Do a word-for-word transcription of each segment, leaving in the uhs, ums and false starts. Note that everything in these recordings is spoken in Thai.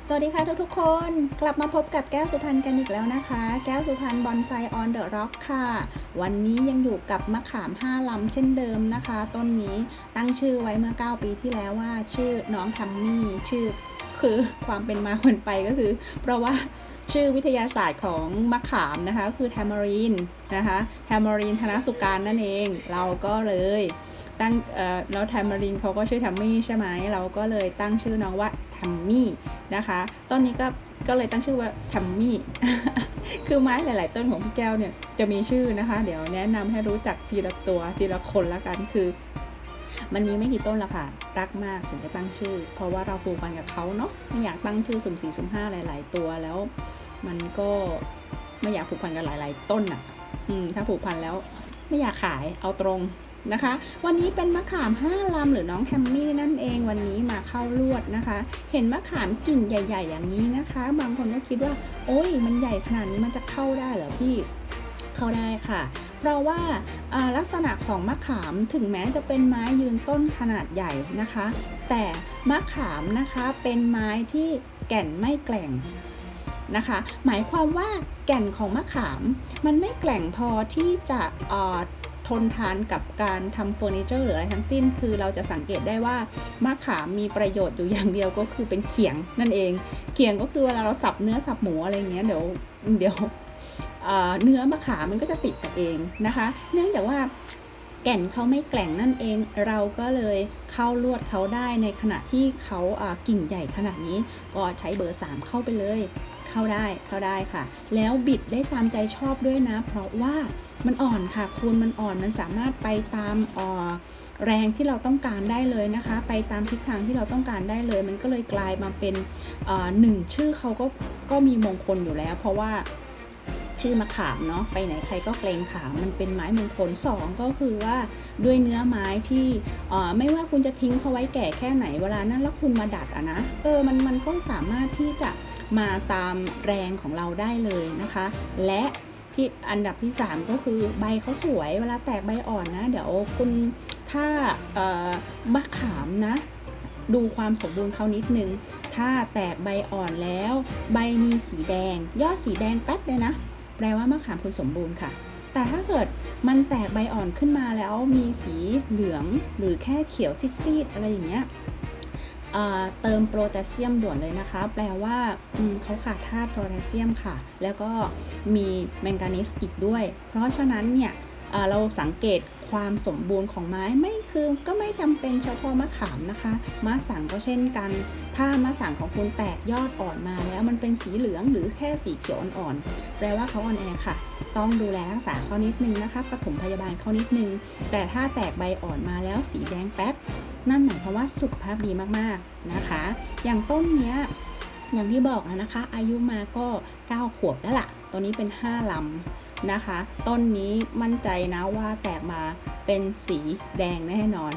สวัสดีค่ะทุกๆคนกลับมาพบกับแก้วสุพรรณกันอีกแล้วนะคะแก้วสุพรรณบอนไซออนเดอะร็อกค่ะวันนี้ยังอยู่กับมะขามห้าลำเช่นเดิมนะคะต้นนี้ตั้งชื่อไว้เมื่อเก้าปีที่แล้วว่าชื่อน้องทัมมี่ชื่อคือความเป็นมาคนไปก็คือเพราะว่าชื่อวิทยาศาสตร์ของมะขามนะคะคือแทม a รีนนะคะแทม a รีนธนสุการนั่นเองเราก็เลยตั้งเอ่อแล้วแทม a รีนเขาก็ชื่อทัมมี่ใช่ไหมเราก็เลยตั้งชื่อน้องว่าทัมมี่นะคะต้นนี้ก็ก็เลยตั้งชื่อว่าทัมมี่ คือไม้หลายๆต้นของพี่แก้วเนี่ยจะมีชื่อนะคะเดี๋ยวแนะนำให้รู้จักทีละตัวทีละคนละกันคือมันมีไม่กี่ต้นละค่ะรักมากถึงจะตั้งชื่อเพราะว่าเราผูกพันกับเขาเนาะไม่อยากตั้งชื่อสุ่มสี่สุ่มห้าหลายๆตัวแล้วมันก็ไม่อยากผูกพันกับหลายๆต้นอ่ะอืมถ้าผูกพันแล้วไม่อยากขายเอาตรงนะคะวันนี้เป็นมะขามห้าลำหรือน้องแทมมี่นั่นเองวันนี้มาเข้าลวดนะคะเห็นมะขามกิ่งใหญ่ๆอย่างนี้นะคะบางคนก็คิดว่าโอ้ยมันใหญ่ขนาดนี้มันจะเข้าได้เหรอพี่เข้าได้ค่ะเพราะว่าลักษณะของมะขามถึงแม้จะเป็นไม้ยืนต้นขนาดใหญ่นะคะแต่มะขามนะคะเป็นไม้ที่แก่นไม่แกร่งนะคะหมายความว่าแก่นของมะขามมันไม่แกร่งพอที่จะทนทานกับการทำเฟอร์นิเจอร์หรืออะไรทั้งสิ้นคือเราจะสังเกตได้ว่ามะขามมีประโยชน์อยู่อย่างเดียวก็คือเป็นเขียงนั่นเองเขียงก็คือเวลาเราสับเนื้อสับหมูอะไรเงี้ยเดี๋ยวเดี๋ยวเนื้อมะขามมันก็จะติดไปเองนะคะเนื่องจากว่าแก่นเขาไม่แกร่งนั่นเองเราก็เลยเข้าลวดเขาได้ในขณะที่เขากิ่งใหญ่ขนาดนี้ก็ใช้เบอร์สามเข้าไปเลยเข้าได้เข้าได้ค่ะแล้วบิดได้ตามใจชอบด้วยนะเพราะว่ามันอ่อนค่ะคุณมันอ่อนมันสามารถไปตามแรงที่เราต้องการได้เลยนะคะไปตามทิศทางที่เราต้องการได้เลยมันก็เลยกลายมาเป็นหนึ่งชื่อเขาก็ก็มีมงคลอยู่แล้วเพราะว่าชื่อมะขามเนาะไปไหนใครก็เกรงขามมันเป็นไม้มงคลสองก็คือว่าด้วยเนื้อไม้ที่ไม่ว่าคุณจะทิ้งเขาไว้แก่แค่ไหนเวลานั้นแล้วคุณมาดัดอะนะเออมันมันก็สามารถที่จะมาตามแรงของเราได้เลยนะคะและที่อันดับที่สามก็คือใบเขาสวยเวลาแตกใบอ่อนนะเดี๋ยวคุณถ้ามะขามนะดูความสมบูรณ์เขานิดนึงถ้าแตกใบอ่อนแล้วใบมีสีแดงยอดสีแดงแป๊ดเลยนะแปลว่ามะขามคุณสมบูรณ์ค่ะแต่ถ้าเกิดมันแตกใบอ่อนขึ้นมาแล้วมีสีเหลืองหรือแค่เขียวซีดๆอะไรอย่างเงี้ยเติมโพแทสเซียมด่วนเลยนะคะแปลว่าเขาขาดธาตุโพแทสเซียมค่ะแล้วก็มีแมงกานีสอีกด้วยเพราะฉะนั้นเนี่ยเราสังเกตความสมบูรณ์ของไม้ไม่คือก็ไม่จำเป็นเฉพาะมะขามนะคะมะสังก็เช่นกันถ้ามะสังของคุณแตกยอดอ่อนมาแล้วมันเป็นสีเหลืองหรือแค่สีเขียวอ่อนๆแปลว่าเขาอ่อนแอค่ะต้องดูแลรักษาเขานิดนึงนะคะปฐมพยาบาลเขานิดนึงแต่ถ้าแตกใบอ่อนมาแล้วสีแดงแป๊ดนั่นหมายความว่าสุขภาพดีมากๆนะคะอย่างต้นเนี้ยอย่างที่บอกนะคะอายุมาก็เก้าขวบแล้วล่ะตัวนี้เป็นห้าลำนะคะต้นนี้มั่นใจนะว่าแตกมาเป็นสีแดงแน่นอน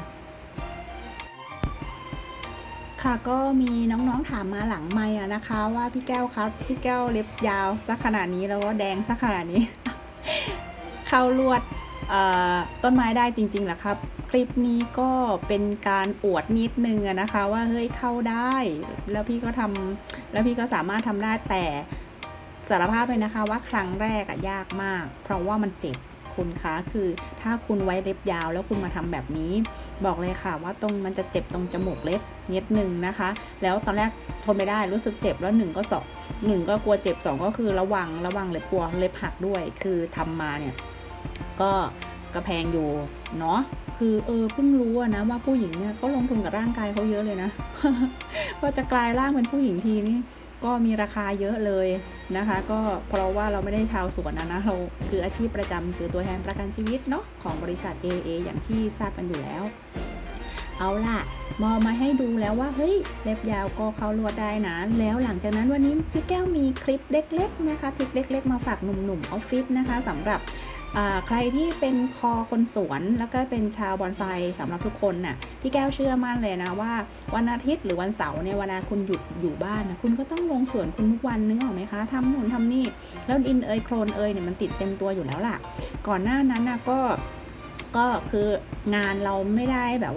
ค่ะก็มีน้องๆถามมาหลังไมค์นะคะว่าพี่แก้วครับพี่แก้วเล็บยาวสักขนาดนี้แล้วก็แดงสักขนาดนี้ เข้าลวดต้นไม้ได้จริงๆแหละครับคลิปนี้ก็เป็นการอวดนิดนึงนะคะว่าเฮ้ยเข้าได้แล้วพี่ก็ทำแล้วพี่ก็สามารถทำได้แต่สารภาพเลยนะคะว่าครั้งแรกอะยากมากเพราะว่ามันเจ็บคุณคะคือถ้าคุณไว้เล็บยาวแล้วคุณมาทำแบบนี้บอกเลยค่ะว่าตรงมันจะเจ็บตรงจมูกเล็บนิดนึงนะคะแล้วตอนแรกทนไม่ได้รู้สึกเจ็บแล้วหนึ่งก็สองหนึ่งก็กลัวเจ็บสองก็คือระวังระวังเล็บกลัวเล็บหักด้วยคือทำมาเนี่ยก็กระแพงอยู่เนาะคือเออเพิ่งรู้นะว่าผู้หญิงเนี่ยเขาลงทุนกับร่างกายเขาเยอะเลยนะ พอจะกลายร่างเป็นผู้หญิงทีนี่ก็มีราคาเยอะเลยนะคะก็เพราะว่าเราไม่ได้ชาวสวนนะนะเราคืออาชีพประจำคือตัวแทนประกันชีวิตเนาะของบริษัท เอ เอ อย่างที่ทราบกันอยู่แล้วเอาล่ะมองมาให้ดูแล้วว่าเฮ้ยเล็บยาวก็เข้าลวดได้นะแล้วหลังจากนั้นวันนี้พี่แก้วมีคลิปเล็กๆนะคะทริคเล็กๆมาฝากหนุ่มๆออฟฟิศนะคะสำหรับใครที่เป็นคอคนสวนแล้วก็เป็นชาวบอนไซสำหรับทุกคนน่ะพี่แก้วเชื่อมั่นเลยนะว่าวันอาทิตย์หรือวันเสาร์เนี่ยเวลาคุณหยุดอยู่บ้านนะคุณก็ต้องลงสวนคุณทุกวันนึกออกไหมคะทำนู่นทำนี่แล้วดินเอยโคลนเอยเนี่ยมันติดเต็มตัวอยู่แล้วล่ะก่อนหน้านั้นนะก็ก็คืองานเราไม่ได้แบบว่า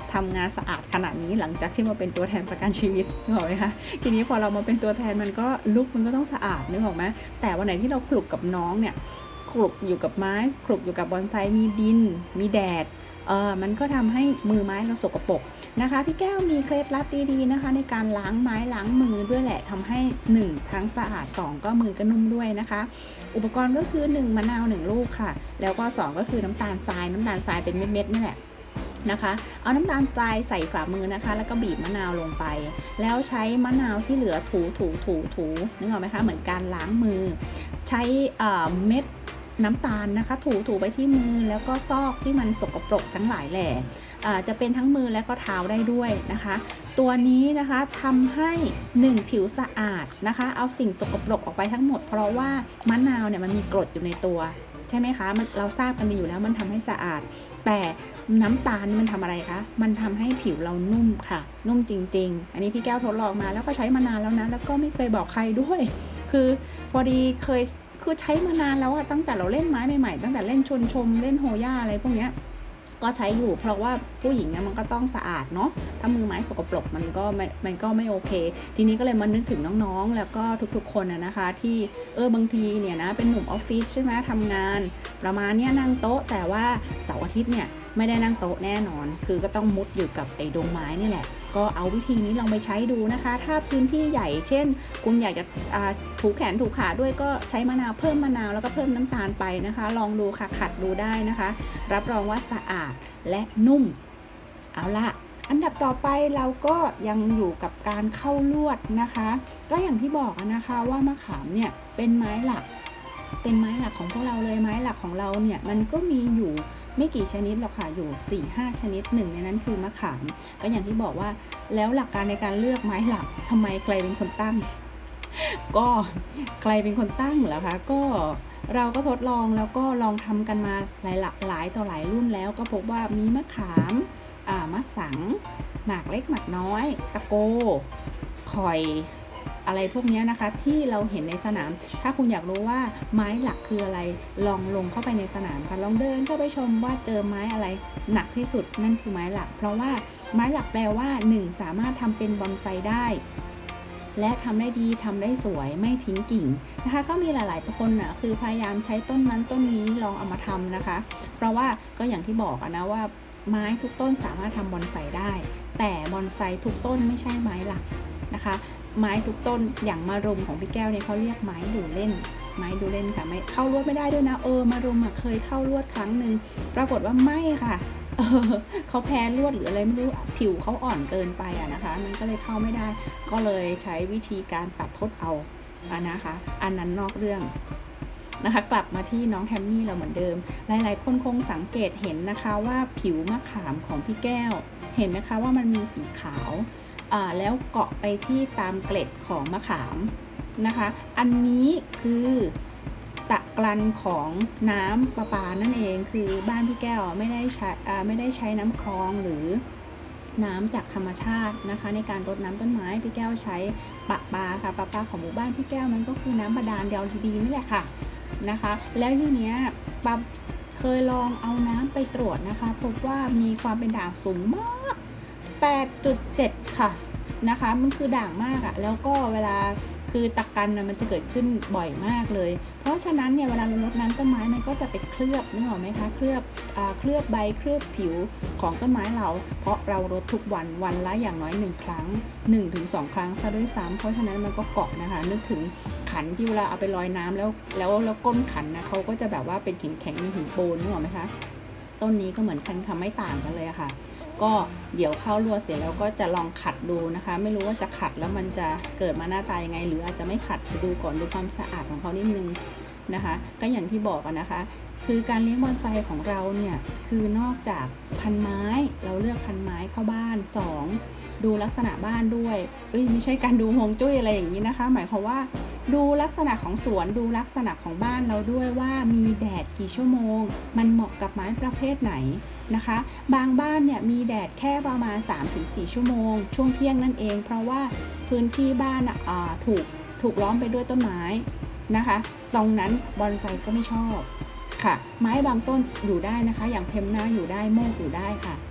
ทำงานสะอาดขนาดนี้หลังจากที่มาเป็นตัวแทนประกันชีวิตนึกออกไหมคะทีนี้พอเรามาเป็นตัวแทนมันก็ลุกมันก็ต้องสะอาดนึกออกไหมแต่วันไหนที่เราคลุกกับน้องเนี่ยคลุกอยู่กับไม้คลุกอยู่กับบอนไซมีดินมีแดดเออมันก็ทำให้มือไม้เราสกปรกนะคะพี่แก้วมีเคล็ดลับดีๆนะคะในการล้างไม้ล้างมือด้วยแหละทำให้หนึ่งทั้งสะอาดสองก็มือก็นุ่มด้วยนะคะอุปกรณ์ก็คือหนึ่งมะนาวหนึ่งลูกค่ะแล้วก็สองก็คือน้ำตาลทรายน้ำตาลทรายเป็นเม็ดๆนี่แหละนะคะเอาน้ำตาลทรายใส่ฝ่ามือนะคะแล้วก็บีบมะนาวลงไปแล้วใช้มะนาวที่เหลือถูถูถูถูนึกออกไหมคะเหมือนการล้างมือใช้เม็ดน้ำตาลนะคะถูถูไปที่มือแล้วก็ซอกที่มันสกปรกทั้งหลายแหล่จะเป็นทั้งมือและก็เท้าได้ด้วยนะคะตัวนี้นะคะทำให้หนึ่งผิวสะอาดนะคะเอาสิ่งสกปรกออกไปทั้งหมดเพราะว่ามะนาวเนี่ยมันมีกรดอยู่ในตัวใช่ไหมคะมันเราทราบกันดีอยู่แล้วมันทำให้สะอาดแต่น้ำตาลมันทำอะไรคะมันทำให้ผิวเรานุ่มค่ะนุ่มจริงๆอันนี้พี่แก้วทดลองมาแล้วก็ใช้มานานแล้วนะแล้วก็ไม่เคยบอกใครด้วยคือพอดีเคยคือใช้มานานแล้วอะตั้งแต่เราเล่นไม้ใหม่ๆตั้งแต่เล่นชนชมเล่นโฮย่าอะไรพวกเนี้ยก็ใช้อยู่เพราะว่าผู้หญิงมันก็ต้องสะอาดเนาะถ้ามือไม้สกปรกมันก็ไม่มันก็ไม่โอเคทีนี้ก็เลยมานึกถึงน้องๆแล้วก็ทุกๆคนนะคะที่เออบางทีเนี่ยนะเป็นหนุ่มออฟฟิศใช่ไหมทำงานประมาณเนี้ยนั่งโต๊ะแต่ว่าเสาร์อาทิตย์เนี่ยไม่ได้นั่งโต๊ะแน่นอนคือก็ต้องมุดอยู่กับไอ้ดงไม้นี่แหละก็เอาวิธีนี้ลองไปใช้ดูนะคะถ้าพื้นที่ใหญ่เช่นคุณอยากจะถูแขนถูขาด้วยก็ใช้มะนาวเพิ่มมะนาวแล้วก็เพิ่มน้ำตาลไปนะคะลองดูค่ะขัดดูได้นะคะรับรองว่าสะอาดและนุ่มเอาละอันดับต่อไปเราก็ยังอยู่กับการเข้าลวดนะคะก็อย่างที่บอกนะคะว่ามะขามเนี่ยเป็นไม้หลักเป็นไม้หลักของพวกเราเลยไม้หลักของเราเนี่ยมันก็มีอยู่ไม่กี่ชนิดหรอกค่ะอยู่ สี่ห้า ชนิดหนึ่งในนั้นคือมะขามก็อย่างที่บอกว่าแล้วหลักการในการเลือกไม้หลักทำไมใครเป็นคนตั้ง ก็ใครเป็นคนตั้งเหรอคะก็เราก็ทดลองแล้วก็ลองทำกันมาหลายหลากหลายต่อหลายรุ่นแล้วก็พบว่ามีมะขามอ่ามะสังหมากเล็กหมากน้อยตะโกข่อยอะไรพวกนี้นะคะที่เราเห็นในสนามถ้าคุณอยากรู้ว่าไม้หลักคืออะไรลองลงเข้าไปในสนามค่ะลองเดินเข้าไปชมว่าเจอไม้อะไรหนักที่สุดนั่นคือไม้หลักเพราะว่าไม้หลักแปลว่าหนึ่งสามารถทำเป็นบอนไซได้และทำได้ดีทำได้สวยไม่ทิ้งกิ่งนะคะก็มีหลายๆคนนะคือพยายามใช้ต้นนั้นต้นนี้ลองเอามาทำนะคะเพราะว่าก็อย่างที่บอกนะว่าไม้ทุกต้นสามารถทำบอนไซได้แต่บอนไซทุกต้นไม่ใช่ไม้หลักนะคะไม้ทุกต้นอย่างมะรุมของพี่แก้วเนี่ยเขาเรียกไม้ดูเล่นไม้ดูเล่นค่ะไม่เข้าลวดไม่ได้ด้วยนะเออมะรุมเคยเข้าลวดครั้งหนึ่งปรากฏว่าไม่ค่ะเออเขาแพ้ลวดหรืออะไรไม่รู้ผิวเขาอ่อนเกินไปอะนะคะมันก็เลยเข้าไม่ได้ก็เลยใช้วิธีการตัดทดเอาอะนะคะอันนั้นนอกเรื่องนะคะกลับมาที่น้องแทมมี่เราเหมือนเดิมหลายๆคนคงสังเกตเห็นนะคะว่าผิวมะขามของพี่แก้วเห็นไหมคะว่ามันมีสีขาวอ่าแล้วเกาะไปที่ตามเกล็ดของมะขามนะคะอันนี้คือตะกรันของน้ำประปานั่นเองคือบ้านพี่แก้วไม่ได้ใช้อ่าไม่ได้ใช้น้ำคลองหรือน้ำจากธรรมชาตินะคะในการรดน้ำต้นไม้พี่แก้วใช้ประปาค่ะประปาของหมู่บ้านพี่แก้วมันก็คือน้ำบาดาลเดียวดีๆนี่แหละค่ะนะคะแล้วทีเนี้ยปั๊บเคยลองเอาน้ำไปตรวจนะคะพบว่ามีความเป็นด่างสูงมาก แปดจุดเจ็ด ค่ะนะคะมันคือด่างมากอะแล้วก็เวลาคือตะกันนะมันจะเกิดขึ้นบ่อยมากเลยเพราะฉะนั้นเนี่ยเวลาเรารดน้ำต้นไม้มันก็จะไปเคลือบนึกออกไหมคะเคลือบอ่าเคลือบใบเคลือบผิวของต้นไม้เราเพราะเรารดทุกวันวันละอย่างน้อยหนึ่งครั้ง หนึ่งถึงสอง ครั้งซะด้วยซ้ำเพราะฉะนั้นมันก็เกาะนะคะนึกถึงขันที่เวลาเอาไปลอยน้ำแล้วแล้วแล้วก้นขันนะเขาก็จะแบบว่าเป็นแข็งแข็งมีหินปูนนึกออกไหมคะต้นนี้ก็เหมือนกันค่ะไม่ต่างกันเลยค่ะก็เดี๋ยวเข้าลวดเสร็จแล้วก็จะลองขัดดูนะคะไม่รู้ว่าจะขัดแล้วมันจะเกิดมาหน้าตายังไงหรืออาจจะไม่ขัดดูก่อนดูความสะอาดของเขานิดนึงนะคะก็อย่างที่บอกกันนะคะคือการเลี้ยงบอนไซของเราเนี่ยคือนอกจากพันไม้เราเลือกพันไม้เข้าบ้านสองดูลักษณะบ้านด้วยเอ้ยไม่ใช่การดูฮวงจุ้ยอะไรอย่างนี้นะคะหมายความว่าดูลักษณะของสวนดูลักษณะของบ้านเราด้วยว่ามีแดดกี่ชั่วโมงมันเหมาะกับไม้ประเภทไหนนะคะบางบ้านเนี่ยมีแดดแค่ประมาณ สามถึงสี่ ชั่วโมงช่วงเที่ยงนั่นเองเพราะว่าพื้นที่บ้านอ่าถูกถูกล้อมไปด้วยต้นไม้นะคะตรงนั้นบอนไซก็ไม่ชอบค่ะไม้บางต้นอยู่ได้นะคะอย่างเพมนาอยู่ได้โมกอยู่ได้ค่ะ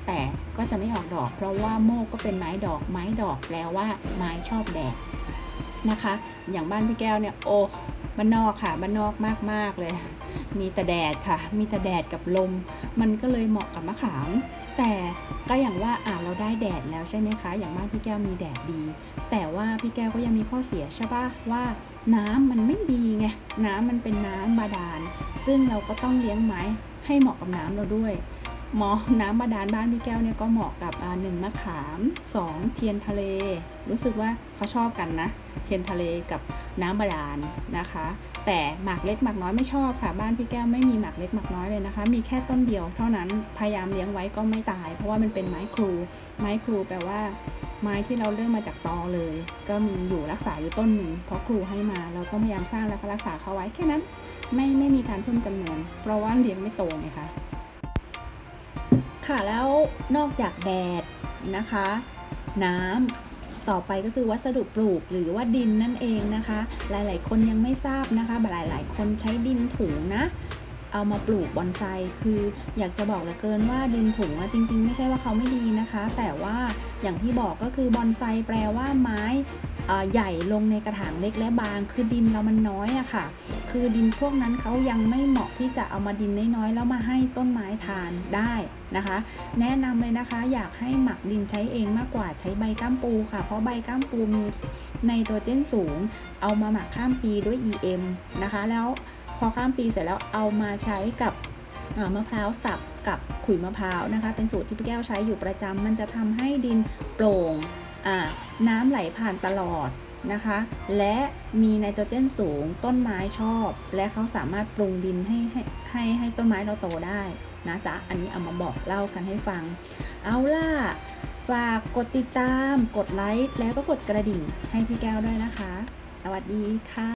แต่ก็จะไม่ออกดอกเพราะว่าโมกก็เป็นไม้ดอกไม้ดอกแปลว่าไม้ชอบแดดนะคะอย่างบ้านพี่แก้วเนี่ยโอ้บ้านนอกค่ะบ้านนอกมากๆเลยมีแต่แดดค่ะมีแต่แดดกับลมมันก็เลยเหมาะกับมะขามแต่ก็อย่างว่าอ่าเราได้แดดแล้วใช่ไหมคะอย่างบ้านพี่แก้วมีแดดดีแต่ว่าพี่แก้วก็ยังมีข้อเสียใช่ปะว่าน้ำมันไม่ดีไงน้ำมันเป็นน้ำบาดาลซึ่งเราก็ต้องเลี้ยงไม้ให้เหมาะกับน้ำเราด้วยหมอน้ำบาดาลบ้านพี่แก้วเนี่ยก็เหมาะกับอ่าหนึ่งมะขามสองเทียนทะเลรู้สึกว่าเขาชอบกันนะเทียนทะเลกับน้ำบาดาลนะคะแต่หมากเล็กหมากน้อยไม่ชอบค่ะบ้านพี่แก้วไม่มีหมากเล็กหมากน้อยเลยนะคะมีแค่ต้นเดียวเท่านั้นพยายามเลี้ยงไว้ก็ไม่ตายเพราะว่ามันเป็นไม้ครูไม้ครูแปลว่าไม้ที่เราเลือกมาจากตอเลยก็มีอยู่รักษาอยู่ต้นหนึ่งเพราะครูให้มาเราก็พยายามสร้างแล้วก็รักษาเขาไว้แค่นั้นไม่ไม่มีการเพิ่มจำนวนเพราะว่าเลี้ยงไม่โตไงคะค่ะแล้วนอกจากแดดนะคะน้ำต่อไปก็คือวัสดุปลูกหรือว่าดินนั่นเองนะคะหลายๆคนยังไม่ทราบนะคะหลายๆคนใช้ดินถุงนะเอามาปลูกบอนไซคืออยากจะบอกเหลือเกินว่าดินถุงจริงๆไม่ใช่ว่าเขาไม่ดีนะคะแต่ว่าอย่างที่บอกก็คือบอนไซแปลว่าไม้ใหญ่ลงในกระถางเล็กและบางคือดินเรามันน้อยอะค่ะคือดินพวกนั้นเขายังไม่เหมาะที่จะเอามาดินน้อยๆแล้วมาให้ต้นไม้ทานได้นะคะแนะนำเลยนะคะอยากให้หมักดินใช้เองมากกว่าใช้ใบก้ามปูค่ะเพราะใบก้ามปูมีไนโตรเจนสูงเอามาหมักข้ามปีด้วย อี เอ็ม นะคะแล้วพอข้ามปีเสร็จแล้วเอามาใช้กับมะพร้าวสับกับขุยมะพร้าวนะคะเป็นสูตรที่พี่แก้วใช้อยู่ประจำมันจะทำให้ดินโปร่งน้ำไหลผ่านตลอดนะคะและมีไนโตรเจนสูงต้นไม้ชอบและเขาสามารถปรุงดินให้ให้ให้ให้ต้นไม้เราโตได้นะจ๊ะอันนี้เอามาบอกเล่ากันให้ฟังเอาล่ะฝากกดติดตามกดไลค์แล้วก็กดกระดิ่งให้พี่แก้วด้วยนะคะสวัสดีค่ะ